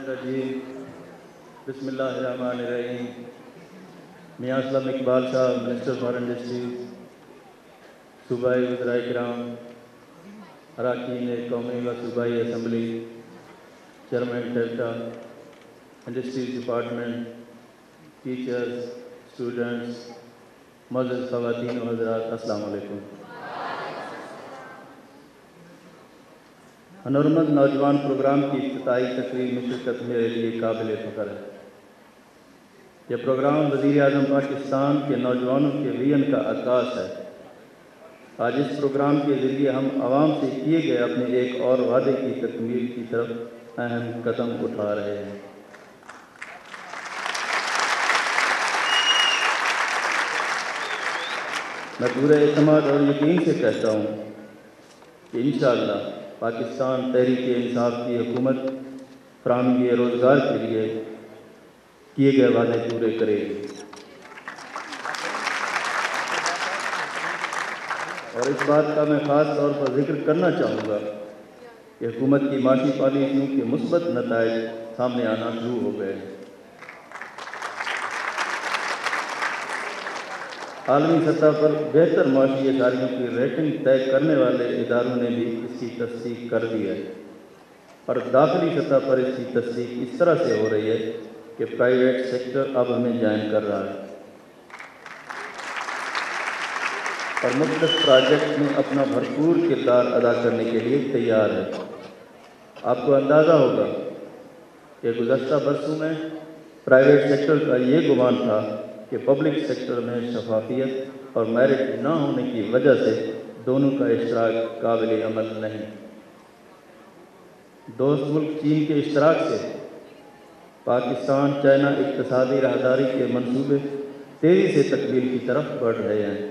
الرجیم بسم اللہ الرحمن الرحیم. میاں اسلم اقبال صاحب منسٹر فار انڈسٹریز، صوبائی وزرائے کرام، اراکین قومی و صوبائی اسمبلی، چیئرمین ٹیلٹا، انڈسٹریز ڈپارٹمنٹ، ٹیچرز، اسٹوڈنٹس، معزز خواتین و حضرات، السلام علیکم. ہنرمند نوجوان پروگرام کی افتتاحی تقریب میں شرکت میرے لیے قابل فخر ہے. یہ پروگرام وزیر اعظم پاکستان کے نوجوانوں کے ویژن کا عکاس ہے. آج اس پروگرام کے ذریعے ہم عوام سے کیے گئے اپنے ایک اور وعدے کی تکمیل کی طرف اہم قدم اٹھا رہے ہیں. میں پورے اعتماد اور یقین سے کہتا ہوں کہ انشاءاللہ پاکستان تحریک انصاف کی حکومت فراہمی روزگار کے لیے کیے گئے وعدے پورے کرے گی. اور اس بات کا میں خاص طور پر ذکر کرنا چاہوں گا کہ حکومت کی معاشی پالیسیوں کے مثبت نتائج سامنے آنا شروع ہو گئے ہیں. عالمی سطح پر بہتر معاشی اداروں کی ریٹنگ طے کرنے والے اداروں نے بھی اس کی تصدیق کر دی ہے، اور داخلی سطح پر اس کی تصدیق اس طرح سے ہو رہی ہے کہ پرائیویٹ سیکٹر اب ہمیں جوائن کر رہا ہے اور مختلف پروجیکٹ میں اپنا بھرپور کردار ادا کرنے کے لیے تیار ہے. آپ کو اندازہ ہوگا کہ گزشتہ برسوں میں پرائیویٹ سیکٹر کا یہ گمان تھا کہ پبلک سیکٹر میں شفافیت اور میرٹ نہ ہونے کی وجہ سے دونوں کا اشتراک قابل عمل نہیں. دوست ملک چین کے اشتراک سے پاکستان چائنا اقتصادی راہداری کے منصوبے تیزی سے تکمیل کی طرف بڑھ رہے ہیں.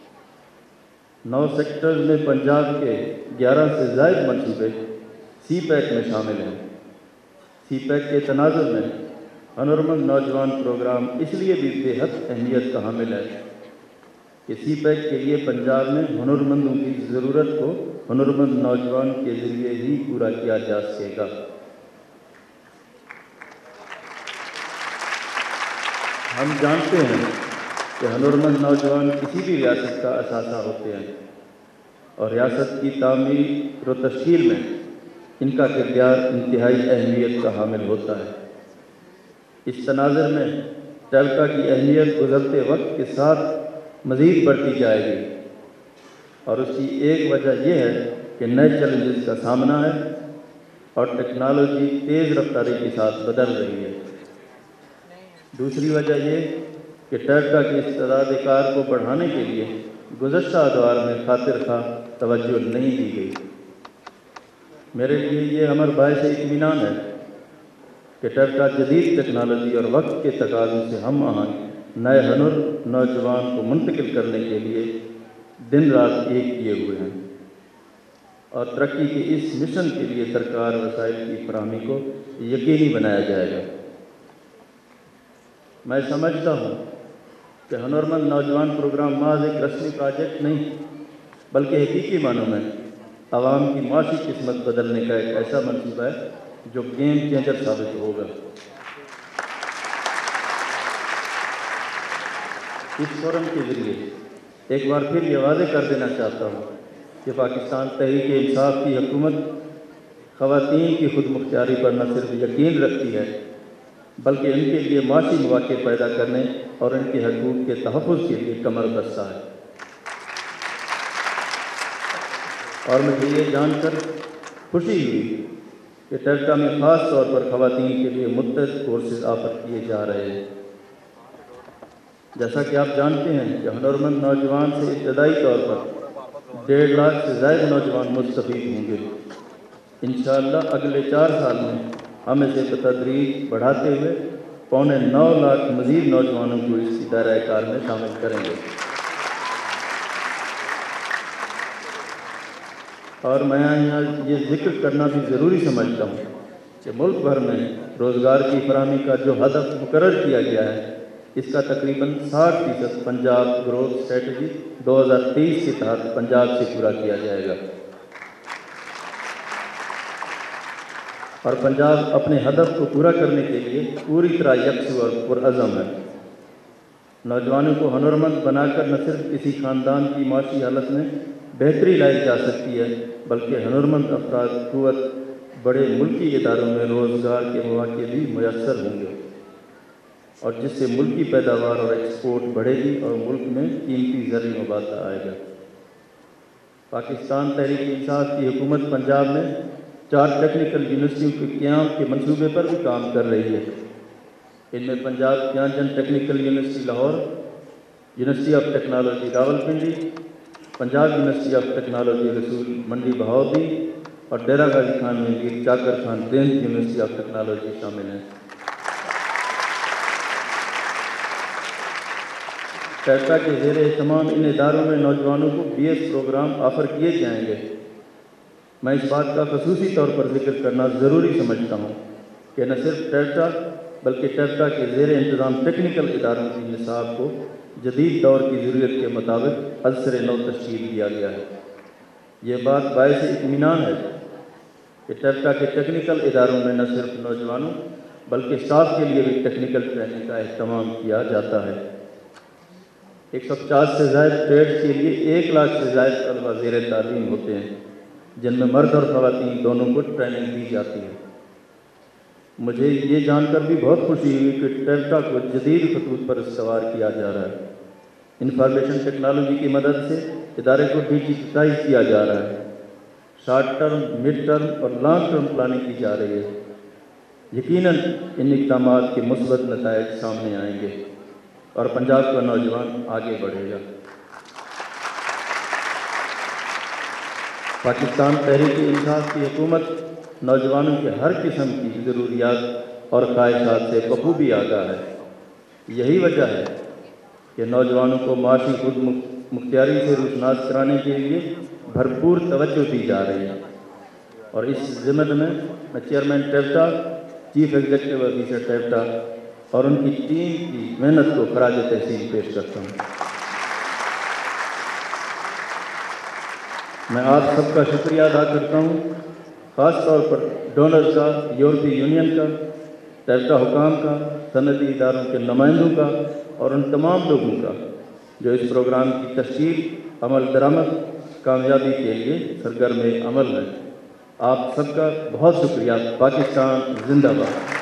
9 سیکٹرز میں پنجاب کے 11 سے زائد منصوبے سی پیک میں شامل ہیں. سی پیک کے تناظر میں ہنرمند نوجوان پروگرام اس لیے بھی بے حد اہمیت کا حامل ہے کہ سی پیک کے لیے پنجاب میں ہنرمندوں کی ضرورت کو ہنرمند نوجوان کے ذریعے ہی پورا کیا جا سکے گا. ہم جانتے ہیں کہ ہنرمند نوجوان کسی بھی ریاست کا اثاثہ ہوتے ہیں اور ریاست کی تعمیر و تشکیل میں ان کا کردار انتہائی اہمیت کا حامل ہوتا ہے. اس تناظر میں ٹیلٹا کی اہمیت گزرتے وقت کے ساتھ مزید بڑھتی جائے گی، اور اس کی ایک وجہ یہ ہے کہ نئے چیلنجز کا سامنا ہے اور ٹیکنالوجی تیز رفتاری کے ساتھ بدل رہی ہے. دوسری وجہ یہ کہ ٹیلٹا کی استعداد کار کو بڑھانے کے لیے گزشتہ ادوار میں خاطر خواہ توجہ نہیں دی گئی. میرے لیے یہ امر باعث اطمینان ہے کہ ٹیلٹا جدید ٹیکنالوجی اور وقت کے تقاضوں سے ہم آہنگ نئے ہنر نوجوان کو منتقل کرنے کے لیے دن رات ایک کیے ہوئے ہیں، اور ترقی کے اس مشن کے لیے درکار وسائل کی فراہمی کو یقینی بنایا جائے گا. میں سمجھتا ہوں کہ ہنرمند نوجوان پروگرام محض ایک رسمی پروجیکٹ نہیں بلکہ حقیقی معنوں میں عوام کی معاشی قسمت بدلنے کا ایک ایسا منصوبہ ہے جو گیم چینجر ثابت ہوگا. اس فورم کے ذریعے ایک بار پھر یہ واضح کر دینا چاہتا ہوں کہ پاکستان تحریک انصاف کی حکومت خواتین کی خود مختاری پر نہ صرف یقین رکھتی ہے بلکہ ان کے لیے معاشی مواقع پیدا کرنے اور ان کے حقوق کے تحفظ کے لیے کمر بستہ ہے. اور مجھے یہ جان کر خوشی ہوئی کہ ٹیلٹا میں خاص طور پر خواتین کے لیے متعدد کورسز آفر کیے جا رہے ہیں. جیسا کہ آپ جانتے ہیں کہ ہنرمند نوجوان سے ابتدائی طور پر 1.5 لاکھ سے زائد نوجوان مستفید ہوں گے. انشاءاللہ اگلے 4 سال میں ہم اسے بتدریج بڑھاتے ہوئے 9.25 لاکھ مزید نوجوانوں کو اس دائرہ کار میں شامل کریں گے. اور میں یہاں یہ ذکر کرنا بھی ضروری سمجھتا ہوں کہ ملک بھر میں روزگار کی فراہمی کا جو ہدف مقرر کیا گیا ہے اس کا تقریباً 60% پنجاب گروتھ اسٹریٹجی 2023 کے تحت پنجاب سے پورا کیا جائے گا. اور پنجاب اپنے ہدف کو پورا کرنے کے لیے پوری طرح یکسو اور پرعزم ہے۔ نوجوانوں کو ہنرمند بنا کر نہ صرف کسی خاندان کی معاشی حالت میں بہتری لائی جا سکتی ہے، بلکہ ہنرمند افراد قوت بڑے ملکی اداروں میں روزگار کے مواقع بھی میسر ہوں گے، اور جس سے ملکی پیداوار اور ایکسپورٹ بڑھے گی اور ملک میں قیمتی زرعی مبادلہ آئے گا۔ پاکستان تحریک انصاف کی حکومت پنجاب میں 4 ٹیکنیکل یونیورسٹیوں کے قیام کے منصوبے پر بھی کام کر رہی ہے۔ ان میں Punjab Gyan Chand technical university Lahore, university of technology Rawalpindi, Punjab university of technology Rasul Mandi Bahauddin اور ڈیرہ غازی خان میں Mir Chakar Khan 10th university of technology شامل ہیں۔ ٹیٹا کے زیر اہتمام ان اداروں میں نوجوانوں کو BS پروگرام آفر کیے جائیں گے۔ میں اس بات کا خصوصی طور پر ذکر کرنا ضروری سمجھتا ہوں کہ نہ صرف ٹیٹا بلکہ ٹیٹا کے زیر انتظام ٹیکنیکل اداروں کی نصاب کو جدید دور کی ضرورت کے مطابق ازسر نو تشکیل دیا گیا ہے۔ یہ بات باعث اطمینان ہے کہ ٹیٹا کے ٹیکنیکل اداروں میں نہ صرف نوجوانوں بلکہ اسٹاف کے لیے بھی ٹیکنیکل ٹریننگ کا اہتمام کیا جاتا ہے۔ 150 سے زائد ٹریڈز کے لیے 1 لاکھ سے زائد طلبہ زیر تعلیم ہوتے ہیں، جن میں مرد اور خواتین دونوں کو ٹریننگ دی جاتی ہے۔ مجھے یہ جان کر بھی بہت خوشی ہوئی کہ ٹیٹا کو جدید خطوط پر استوار کیا جا رہا ہے۔ انفارمیشن ٹیکنالوجی کی مدد سے ادارے کو ڈیجیٹائز کیا جا رہا ہے۔ شارٹ ٹرم، مڈ ٹرم اور لانگ ٹرم پلاننگ کی جا رہی ہے۔ یقیناً ان اقدامات کے مثبت نتائج سامنے آئیں گے اور پنجاب کا نوجوان آگے بڑھے گا۔ پاکستان تحریک انصاف کی حکومت نوجوانوں کے ہر قسم کی ضروریات اور خواہشات سے بخوبی آگاہ ہے۔ یہی وجہ ہے کہ نوجوانوں کو معاشی خود مختاری سے روشناس کرانے کے لیے بھرپور توجہ دی جا رہی ہے، اور اس ضمن میں چیئرمین ٹیپٹا، چیف ایگزیکٹو آفیسر ٹیپٹا اور ان کی ٹیم کی محنت کو خراج تحسین پیش کرتا ہوں۔ میں آپ سب کا شکریہ ادا کرتا ہوں، خاص طور پر ڈونرز کا، یورپی یونین کا، ٹیپٹا حکام کا، صنعتی اداروں کے نمائندوں کا اور ان تمام لوگوں کا جو اس پروگرام کی تشکیل، عمل درآمد، کامیابی کے لیے سرگرم عمل ہے۔ آپ سب کا بہت شکریہ۔ پاکستان زندہ باد۔